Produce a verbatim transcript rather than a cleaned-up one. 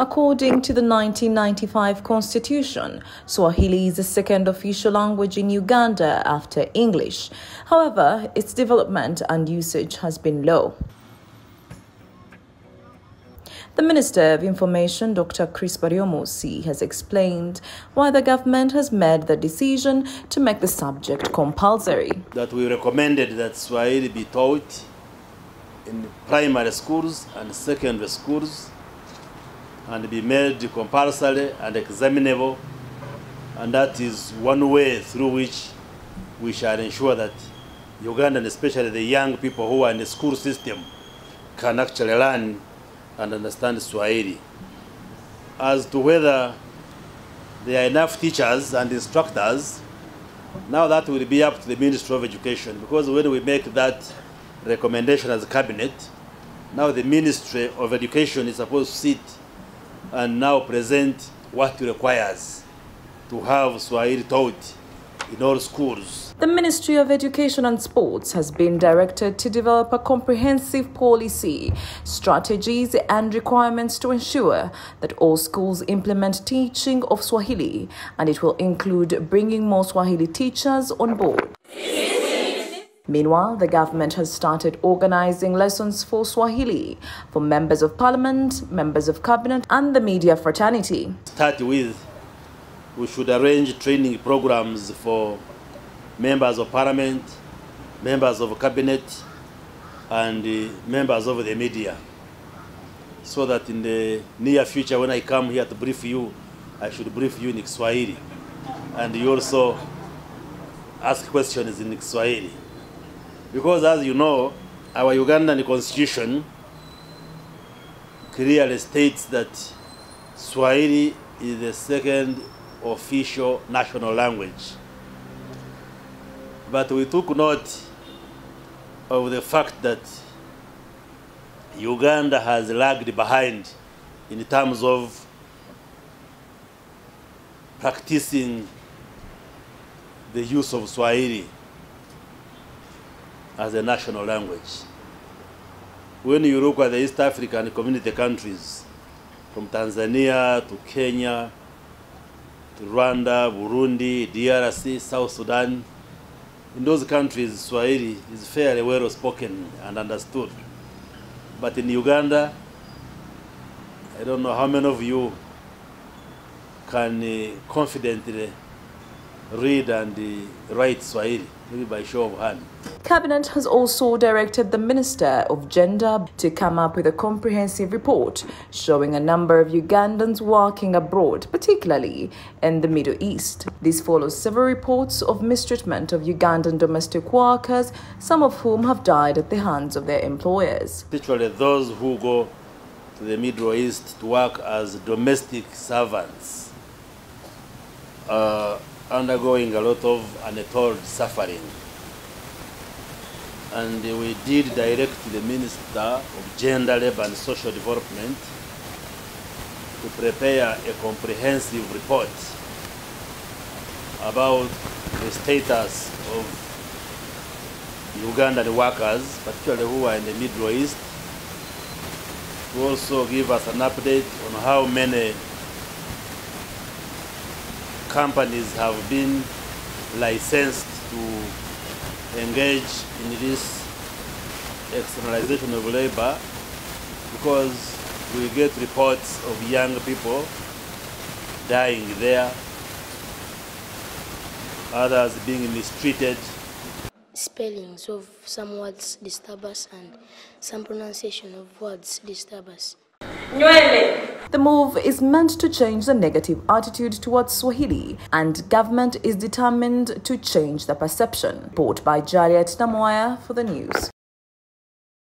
According to the nineteen ninety-five Constitution, Swahili is the second official language in Uganda after English. However, its development and usage has been low. The Minister of Information, Doctor Chris Baryomunsi, has explained why the government has made the decision to make the subject compulsory. That we recommended that Swahili be taught in primary schools and secondary schools and be made compulsory and examinable, and that is one way through which we shall ensure that Ugandans, especially the young people who are in the school system, can actually learn and understand Swahili. As to whether there are enough teachers and instructors, now that will be up to the Ministry of Education, because when we make that recommendation as a cabinet, now the Ministry of Education is supposed to sit and now present what it requires to have Swahili taught in all schools. The Ministry of Education and Sports has been directed to develop a comprehensive policy, strategies and requirements to ensure that all schools implement teaching of Swahili, and it will include bringing more Swahili teachers on board. Meanwhile, the government has started organizing lessons for Swahili for members of parliament, members of cabinet and the media fraternity. Start with, we should arrange training programs for members of parliament, members of cabinet, and uh, members of the media, so that in the near future, when I come here to brief you, I should brief you in Swahili, and you also ask questions in Swahili. Because as you know, our Ugandan constitution clearly states that Swahili is the second official national language. But we took note of the fact that Uganda has lagged behind in terms of practicing the use of Swahili as a national language. When you look at the East African community countries, from Tanzania to Kenya, to Rwanda, Burundi, D R C, South Sudan, in those countries, Swahili is fairly well spoken and understood. But in Uganda, I don't know how many of you can uh, confidently read and uh, write Swahili, maybe by show of hand. Cabinet has also directed the Minister of Gender to come up with a comprehensive report showing a number of Ugandans working abroad, particularly in the Middle East. This follows several reports of mistreatment of Ugandan domestic workers, some of whom have died at the hands of their employers. Particularly those who go to the Middle East to work as domestic servants, uh, undergoing a lot of untold suffering. And we did direct the Minister of Gender, Labour and Social Development to prepare a comprehensive report about the status of Ugandan workers, particularly who are in the Middle East, to also give us an update on how many companies have been licensed to engage in this externalization of labor, because we get reports of young people dying there, others being mistreated. Spellings of some words disturb us and some pronunciation of words disturb us. The move is meant to change the negative attitude towards Swahili, and government is determined to change the perception. Report by Juliet Namoya for the news.